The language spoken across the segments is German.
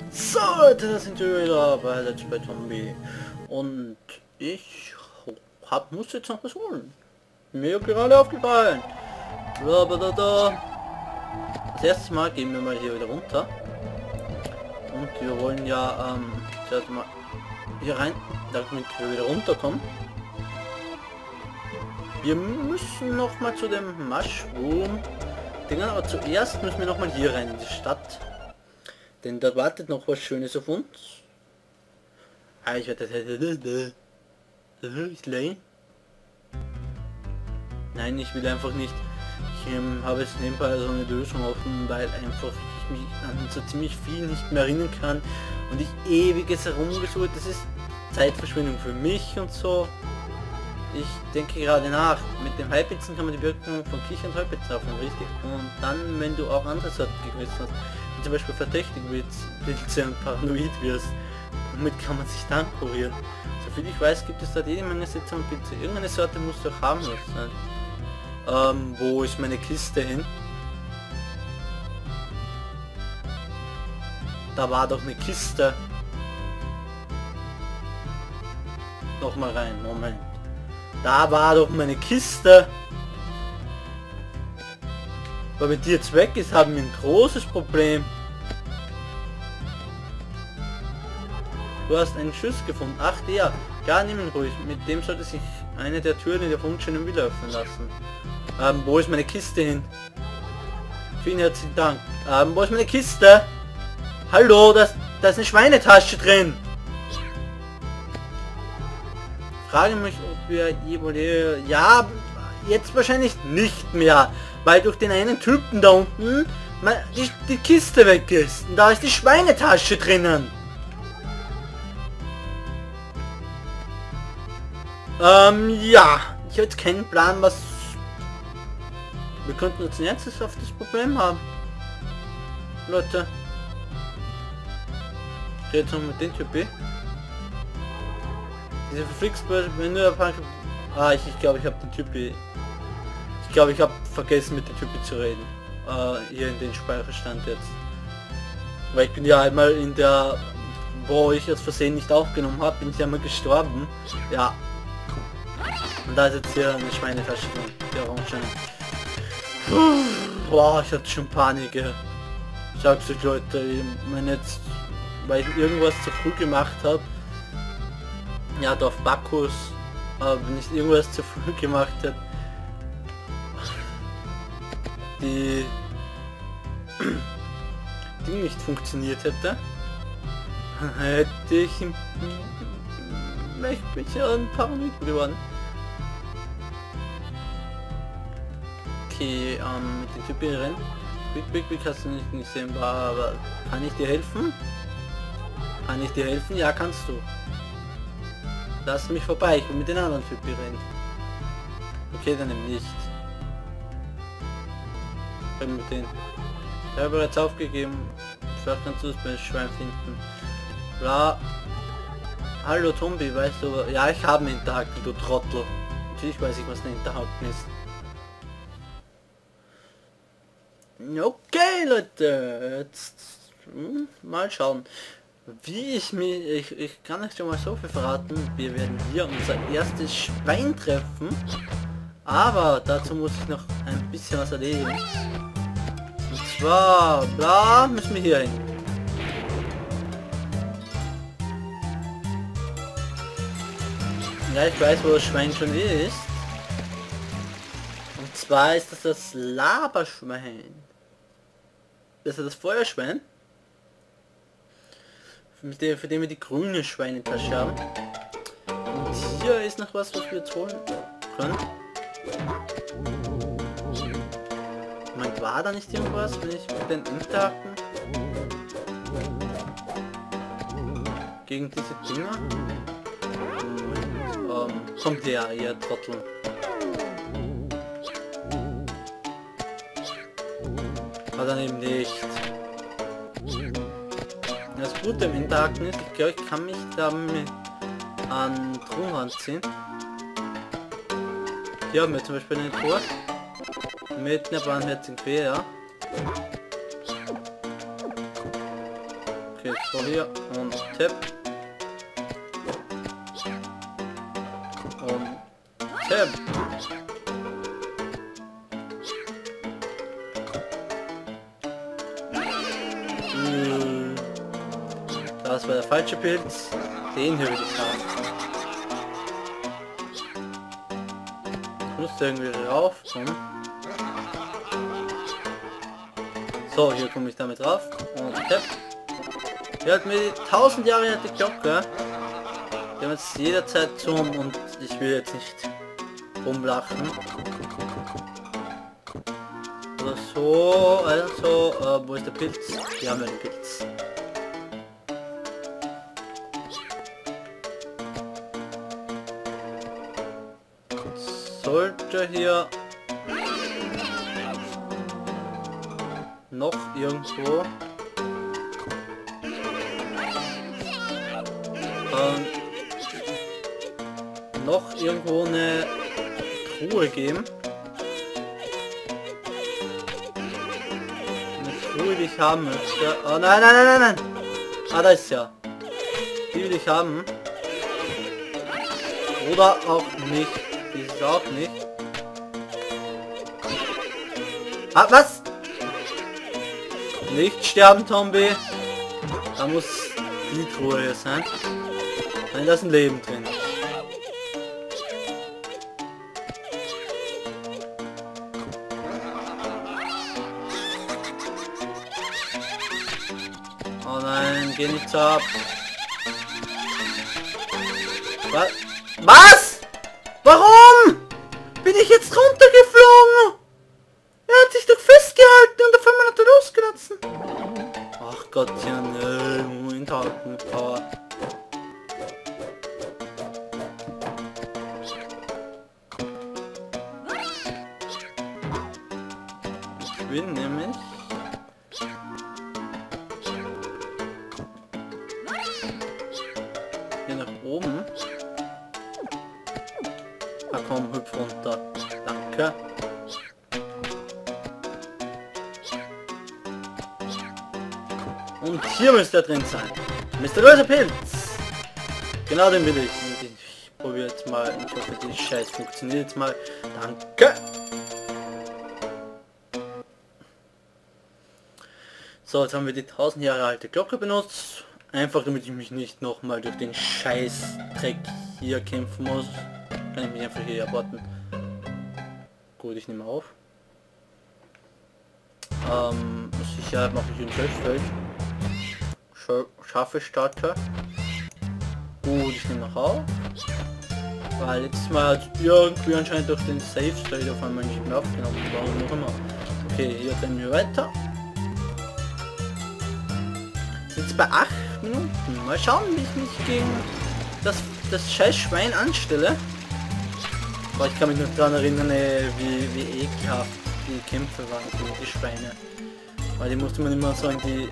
So Leute, das sind wir wieder bei Let's Play Zombie und ich muss jetzt noch was holen. Mir gerade aufgefallen. Blablabla. Das erste Mal gehen wir mal hier wieder runter und wir wollen ja zuerst mal hier rein, damit wir wieder runterkommen. Wir müssen noch mal zu dem Mushroom Ding, aber zuerst müssen wir noch mal hier rein in die Stadt. Denn da wartet noch was Schönes auf uns. Ah, ich werde das Nein, ich will einfach nicht. Ich habe jetzt nebenbei so eine Lösung offen, weil einfach ich mich an so ziemlich viel nicht mehr erinnern kann und ich ewiges herumgesucht. Das ist Zeitverschwendung für mich und so. Ich denke gerade nach. Mit dem Heilpilzen kann man die Wirkung von Kicher und Heilpilzen haben, richtig? Und dann, wenn du auch andere Sorten gegessen hast, wie zum Beispiel verdächtig Pilze und paranoid wirst, womit kann man sich dann kurieren? Soviel ich weiß, gibt es dort jede Menge seltsame Pilze. Irgendeine Sorte musst du auch haben lassen. Wo ist meine Kiste hin? Da war doch eine Kiste. Nochmal rein, Moment. Da war doch meine Kiste. Weil wenn die jetzt weg ist, haben wir ein großes Problem. Du hast einen Schuss gefunden. Ach der, gar nimm ihn ruhig. Mit dem sollte sich eine der Türen in der Funktion wieder öffnen lassen. Wo ist meine Kiste hin? Vielen herzlichen Dank. Wo ist meine Kiste? Hallo, da ist eine Schweinetasche drin. Frage mich, ob wir je... Ja, jetzt wahrscheinlich nicht mehr, weil durch den einen Typen da unten die Kiste weg ist. Und da ist die Schweinetasche drinnen. Ja, ich habe jetzt keinen Plan, was... Wir könnten jetzt ein ernsthaftes Problem haben. Leute. Ich rede jetzt noch mit dem Typ. Diese verflixte, wenn du ich glaube, ich habe den Typi. Ich glaube, ich habe vergessen, mit dem Typi zu reden. Hier in den Speicherstand jetzt. Weil ich bin ja einmal in der, wo ich aus Versehen nicht aufgenommen habe, bin ich einmal gestorben. Ja. Und da ist jetzt hier eine Schweinetasche drin. Die Orange. Boah, ich hatte schon Panik. Ich sag's euch Leute, ich meine jetzt, weil ich irgendwas zu früh gemacht habe. Ja, da auf Bacchus, wenn ich irgendwas zu früh gemacht hätte, die Ding nicht funktioniert hätte, hätte ich ein paar geworden. Okay, mit den Typen rennen. Big hast du nicht gesehen, aber kann ich dir helfen? Kann ich dir helfen? Ja, kannst du. Lass mich vorbei, ich will mit den anderen Typen reden. Okay, dann eben nicht. Ich bin mit denen. Ich habe bereits aufgegeben. Vielleicht kannst du es bei Schwein finden. Bla. Hallo Tombi, weißt du... Ja, ich habe einen Interhaken, du Trottel. Natürlich weiß ich, was ein Interhaken ist. Okay, Leute. Jetzt... mal schauen. Wie ich kann euch schon mal so viel verraten, wir werden hier unser erstes Schwein treffen, aber dazu muss ich noch ein bisschen was erledigen. Und zwar, bla, müssen wir hier hin. Ja, ich weiß, wo das Schwein schon ist. Und zwar ist das Laberschwein. Das ist das Feuerschwein. Für den wir die grüne Schweinetasche haben. Und hier ist noch was wir jetzt holen können. Moment, war da nicht irgendwas, wenn ich mit den Interhaken gegen diese Dinger? Kommt her, ihr Trottel. Aber dann eben nicht. Das Gute im Interhaken ist, ich glaube, ich kann mich damit an Truhen ranziehen. Hier haben wir zum Beispiel eine Truhe mit einer barmherzigen Fee, ja. Okay, So hier und Tipp. Und Tipp. Das war der falsche Pilz. Den hier will ich haben. Ich muss irgendwie raufkommen. So, hier komme ich damit rauf. Und Tipp. Die hat mir 1000 Jahre alte Glocke. Die haben jetzt jederzeit zum und ich will jetzt nicht rumlachen. Oder so, also, wo ist der Pilz? Hier haben wir den Pilz. Sollte hier noch irgendwo eine Truhe geben. Eine Truhe, die ich haben möchte. Oh nein, nein, nein, nein, nein! Ah, da ist ja. Die will ich haben. Oder auch nicht. Die ist auch nicht. Ah, was? Nicht sterben, Zombie. Da muss die Truhe hier sein. Nein, da ist ein Leben drin. Oh nein, geh nicht ab. Was? Was? Warum? Bin ich jetzt runtergeflogen? Er hat sich doch festgehalten und auf einmal hat er losgelassen. Ach Gott, ja ne, Moment halten, Power. Ich bin nämlich hier nach oben. Ah komm, hüpf runter. Danke. Und hier müsste er drin sein. Mysteriöser Pilz. Genau den will ich. Ich probiere jetzt mal. Ich hoffe, die Scheiß funktioniert jetzt mal. Danke. So, jetzt haben wir die 1000 Jahre alte Glocke benutzt. Einfach damit ich mich nicht nochmal durch den Scheiß-Dreck hier kämpfen muss. Kann ich mich einfach hier aborten. Gut, ich nehme auf. Sicherheit mache ich ihn selbst. Scharfe Starter. Gut, ich nehme noch auf. Weil letztes Mal hat irgendwie anscheinend durch den Safe State auf einmal nicht mehr aufgenommen. Warum noch immer. Okay, hier rennen wir weiter. Sind es bei 8 Minuten? Mal schauen, wie ich mich gegen das scheiß Schwein anstelle. Aber ich kann mich noch daran erinnern, wie ekelhaft die Kämpfe waren gegen die Schweine. Weil die musste man immer so in die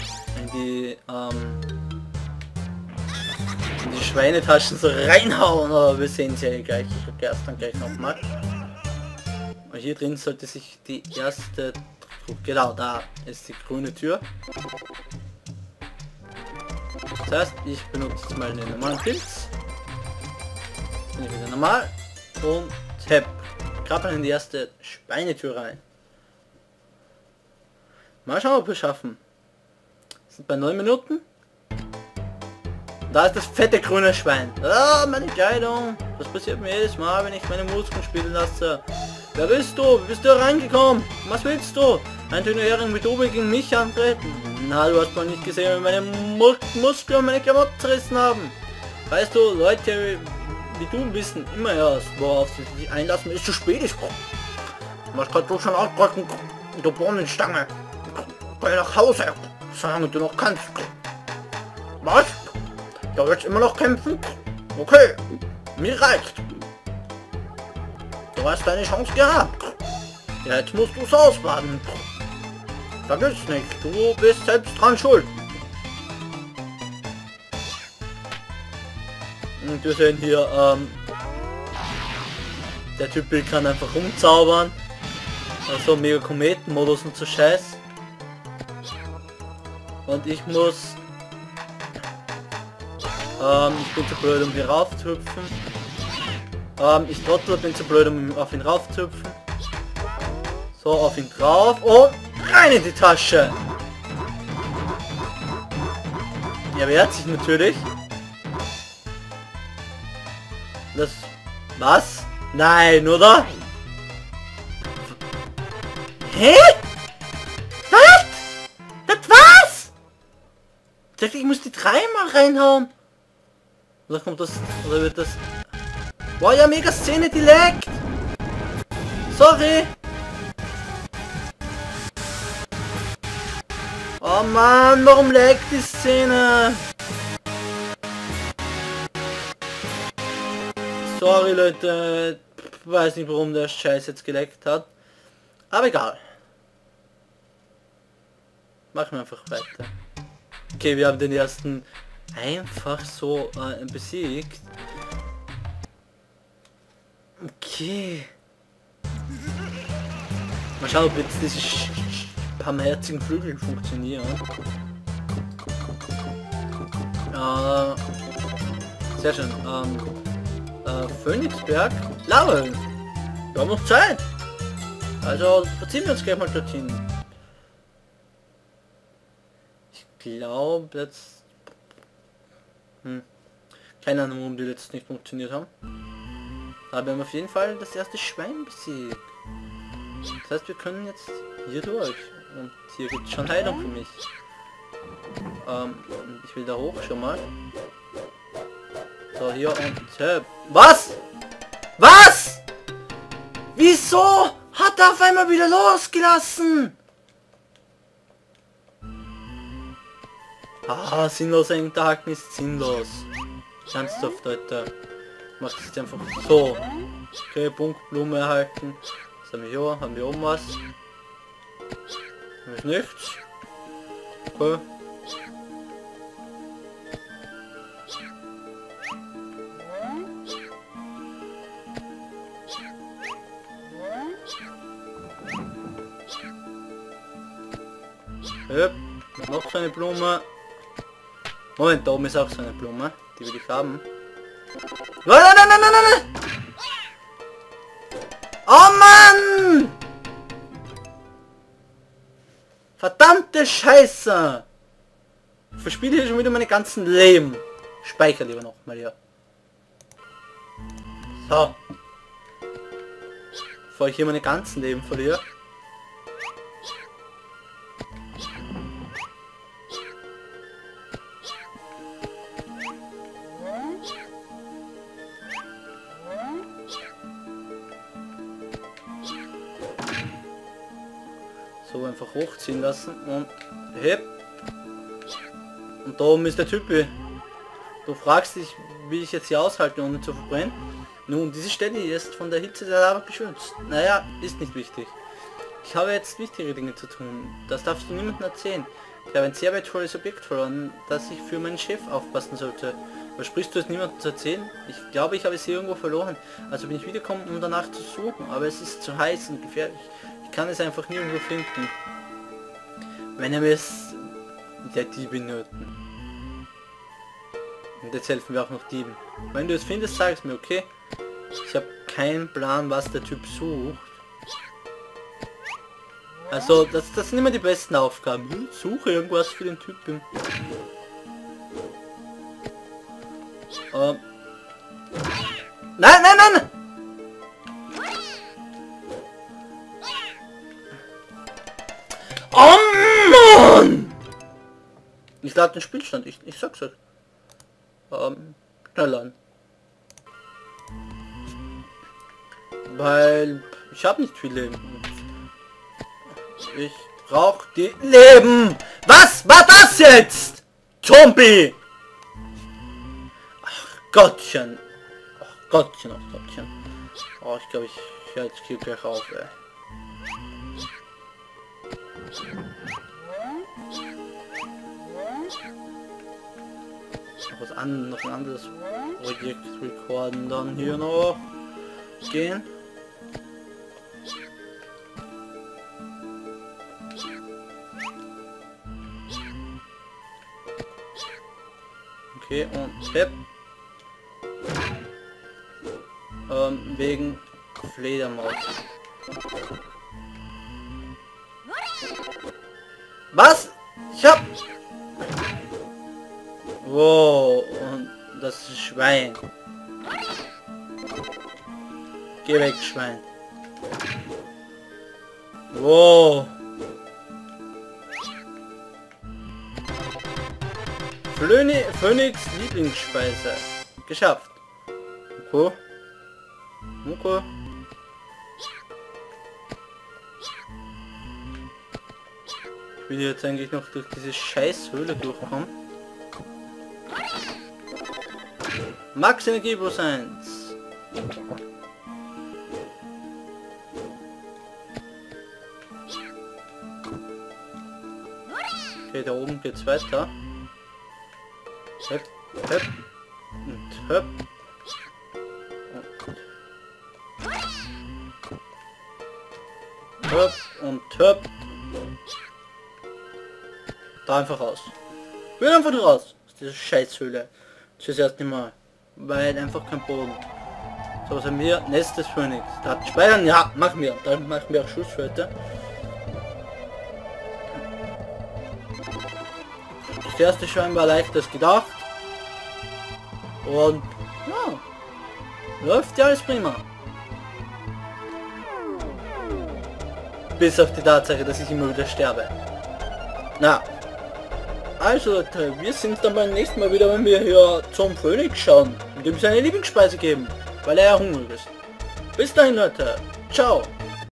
Schweinetaschen so reinhauen, aber wir sehen sie ja gleich. Ich erkläre es dann gleich nochmal. Hier drin sollte sich die erste... Genau, da ist die grüne Tür. Das heißt, ich benutze jetzt mal den normalen Pilz. Bin ich wieder normal. Und Tap. Krabbeln in die erste Schweinetür rein. Mal schauen, ob wir es schaffen. Sind bei 9 Minuten. Da ist das fette grüne Schwein. Ah, meine Kleidung. Das passiert mir jedes Mal, wenn ich meine Muskeln spielen lasse. Wer bist du? Wie bist du reingekommen? Was willst du? Ein dünner Hering wie du will gegen mich antreten? Na, du hast mal nicht gesehen, wie meine Muskeln und meine Klamotten zerrissen haben. Weißt du, Leute wie du wissen immer erst, worauf sie sich einlassen, ist zu spät ist. Was kannst du schon ausdrücken? Du Bohnenstange. Geh nach Hause, solange du noch kannst. Was? Du willst immer noch kämpfen? Okay, mir reicht. Du hast deine Chance gehabt. Jetzt musst du es ausbaden. Vergiss nicht, du bist selbst dran schuld. Und wir sehen hier, der Typ kann einfach rumzaubern. Also mega Kometenmodus und so Scheiß. Und ich muss Ich bin zu blöd, um hier rauf zu hüpfen. Ich trottel, bin zu blöd, um auf ihn rauf zu hüpfen. So, auf ihn drauf und rein in die Tasche. Er wehrt sich natürlich. Das... Was? Nein, oder? Hä? Was? Das war's? Ich dachte, ich muss die dreimal reinhauen. Oder kommt das... Oder wird das... Boah, ja, mega Szene, die leckt. Sorry. Oh Mann, warum leckt die Szene? Sorry Leute, weiß nicht warum der Scheiß jetzt geleckt hat. Aber egal. Machen wir einfach weiter. Okay, wir haben den ersten einfach so besiegt. Okay. Mal schauen, ob jetzt diese barmherzigen Flügel funktionieren. Sehr schön. Phönixberg? Laue! Wir haben noch Zeit! Also verziehen wir uns gleich mal dorthin. Ich glaube jetzt... Keine Ahnung, warum die letzten nicht funktioniert haben. Aber wir haben auf jeden Fall das erste Schwein besiegt. Das heißt, wir können jetzt hier durch. Und hier gibt es schon Heilung für mich. Ich will da hoch schon mal. So, hier und... Was? Was? Wieso hat er auf einmal wieder losgelassen? Ah, sinnlos eintagen ist sinnlos. Ernsthaft, Leute. Ich mach das jetzt einfach so. Okay, Punktblume erhalten. Was haben wir hier? Haben wir oben was? Haben wir nichts? Okay. Yep. Noch so eine Blume. Moment, da oben ist auch so eine Blume. Die will ich haben. Nein, nein, nein, nein, nein, nein! Oh Mann! Verdammte Scheiße! Ich verspiele hier schon wieder meine ganzen Leben. Speicher lieber noch mal hier. So. Bevor ich hier meine ganzen Leben verliere. So einfach hochziehen lassen und hep. Und da oben ist der Typ. Du fragst dich, wie ich jetzt hier aushalte, ohne zu verbrennen. Nun, diese Stelle ist von der Hitze der Lava geschützt. Naja, ist nicht wichtig. Ich habe jetzt wichtigere Dinge zu tun. Das darfst du niemandem erzählen. Ich habe ein sehr wertvolles Objekt verloren, das ich für meinen Chef aufpassen sollte. Versprichst du es niemandem zu erzählen? Ich glaube, ich habe es hier irgendwo verloren. Also bin ich wiedergekommen, um danach zu suchen. Aber es ist zu heiß und gefährlich. Ich kann es einfach nirgendwo finden. Wenn er es... Der Diebe nöten. Und jetzt helfen wir auch noch Dieben. Wenn du es findest, sag es mir, okay? Ich habe keinen Plan, was der Typ sucht. Also, das sind immer die besten Aufgaben. Ich suche irgendwas für den Typen. Nein, nein, nein! Oh Mann! Ich lade den Spielstand, ich sag's euch. Schnell an. Weil ich habe nicht viel Leben. Ich brauche die Leben. Was war das jetzt? Zombie! Ach Gottchen. Ach Gottchen, ach Gottchen. Oh, ich glaube, ich höre jetzt hier gleich auf, ey. Noch ein anderes Projekt recorden, dann hier noch gehen. Okay, und Hep. Wegen Fledermaus. Was? Ich hab... Wow, und das Schwein. Geh weg, Schwein. Wow. Phönix Lieblingsspeise. Geschafft. Okay. Okay. Ich will jetzt eigentlich noch durch diese scheiß Höhle durchkommen. Max Energie plus 1. Okay, da oben geht's weiter. Höp, höp und höp. Höp und höp. Da einfach raus. Ich will einfach raus aus dieser Scheißhöhle. Das erste Mal. Weil einfach kein Boden. So, was haben wir? Nest des Phönix. Da hat Speichern, ja, machen wir. Dann machen wir auch Schluss für heute. Das erste Schwein war leichter als gedacht. Und ja, läuft ja alles prima. Bis auf die Tatsache, dass ich immer wieder sterbe. Na, also Leute, wir sind dann beim nächsten Mal wieder, wenn wir hier zum Phönix schauen und ihm seine Lieblingsspeise geben, weil er ja hungrig ist. Bis dahin Leute, ciao.